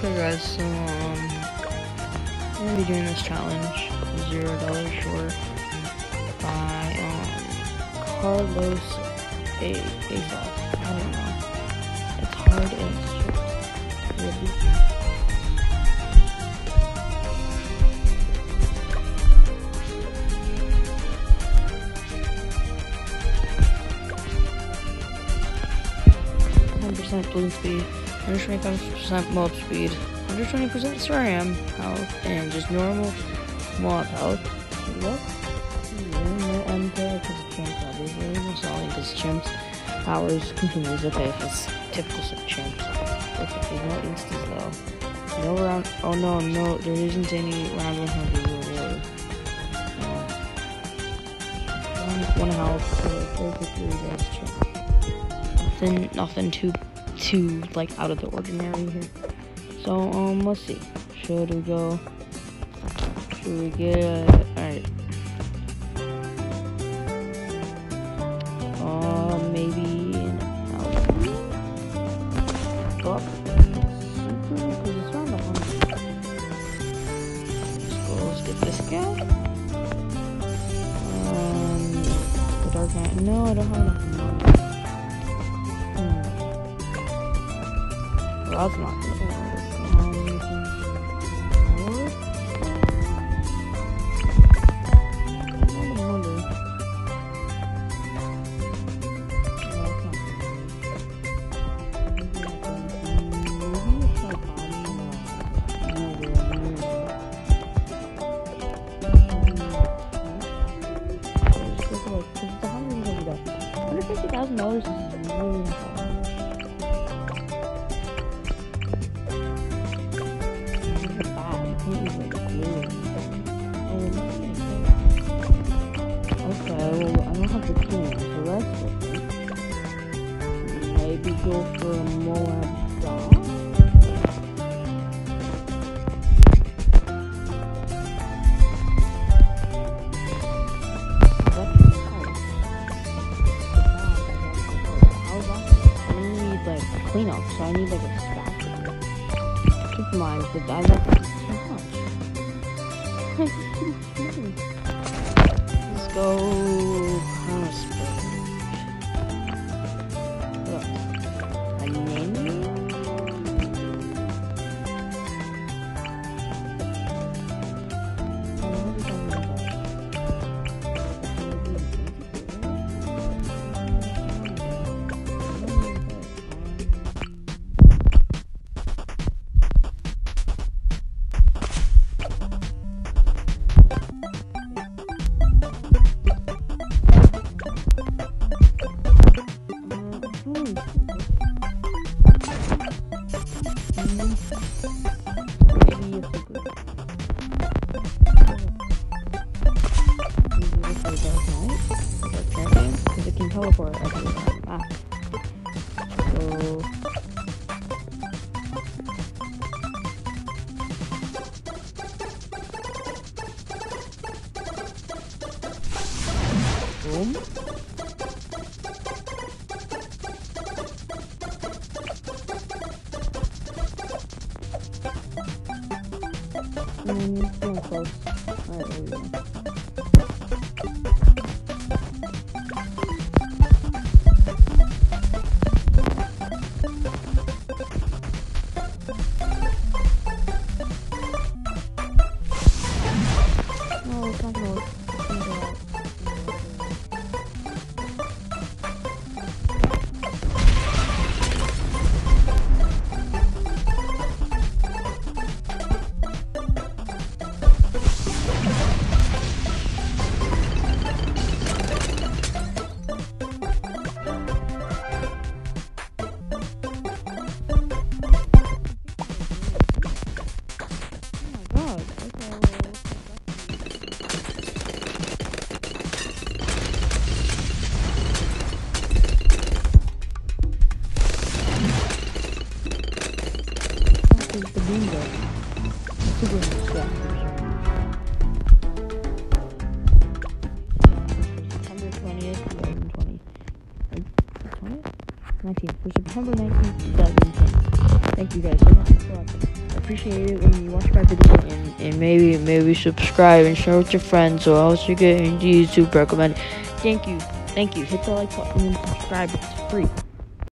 Okay guys, so I'm gonna be doing this challenge, $0 short, by Carlos Azoff. I don't know. It's hard and it's short. Really. 100% balloon speed, 125% mob speed, 120% SRAM health, and just normal mob health. What? No MK because it's chimps, obviously. It's only because chimps. Powers continues. Okay, it's typical chimps. Okay, no instas though. No round. Oh no, there isn't any round 100 reward. One health. So basically, that's chimps. Nothing too like out of the ordinary here. So let's see. Should we get alright. Maybe go up because it's around 100. Let's get this guy. The Dark Knight. No, I don't have enough money. Well, that's not gonna work. $150,000 is really important. Okay, well, I don't have the can, so that's different. Maybe go for a Moab dog. Cleanup, so I need like a spatula. Keep in mind that I left too much. Let's go Prosper. A name? Because it can teleport everywhere on the map. So boom. Getting close. Alright, there we go. No, it's not gonna work. The bingo. Super September 20th, 2020. 20th? 19th. For September 19th, 2020. Thank you guys so much for watching. appreciate it when you watch my video and maybe subscribe and share with your friends, or else you get into YouTube recommended. Thank you. Hit the like button and subscribe. It's free.